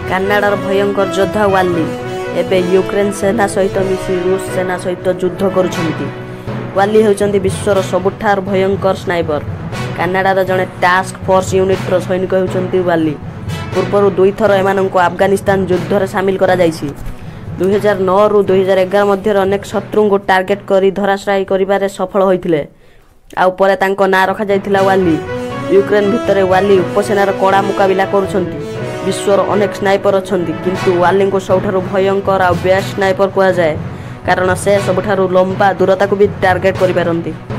କାନାଡ଼ାର ଭୟଙ୍କର ଯୋଦ୍ଧା ୱାଲି ଏବେ ୟୁକ୍ରେନ ସେନା ସହିତ ମିଶି ରୁଷ ସେନା ସହିତ ଯୁଦ୍ଧ କରୁଛନ୍ତି। ୱାଲି ହେଉଛନ୍ତି ବିଶ୍ୱର ସବୁଠାରୁ ଭୟଙ୍କର ସ୍ନାଇପର। କାନାଡ଼ାର ଜଣେ ଟାସ୍କ ଫୋର୍ସ ୟୁନିଟ୍ର ସୈନିକ ହେଉଛନ୍ତି ୱାଲି। ପୂର୍ବରୁ ଦୁଇଥର ଏମାନଙ୍କୁ ଆଫଗାନିସ୍ତାନ ଯୁଦ୍ଧରେ ସାମିଲ କରାଯାଇଛି। 2009ରୁ 2011 ମଧ୍ୟରେ ଅନେକ ଶତ୍ରୁଙ୍କୁ ଟାର୍ଗେଟ କରି ଧରାଶାୟୀ କରିବାରେ ସଫଳ ହୋଇଥିଲେ। ଆଉ ପରେ ତାଙ୍କ ନାଁ ରଖାଯାଇଥିଲା ୱାଲି। ୟୁକ୍ରେନ ଭିତରେ ୱାଲି ଉପସେନାର କଡ଼ା ମୁକାବିଲା କରୁଛନ୍ତି। ବିଶ୍ୱର ଅନେକ ସ୍ନାଇପର ଅଛନ୍ତି, କିନ୍ତୁ ୱାଲିଙ୍କୁ ସବୁଠାରୁ ଭୟଙ୍କର ଆଉ ବେଷ୍ଟ ସ୍ନାଇପର କୁହାଯାଏ, କାରଣ ସେ ସବୁଠାରୁ ଲମ୍ବା ଦୂରତାକୁ ବି ଟାର୍ଗେଟ କରିପାରନ୍ତି।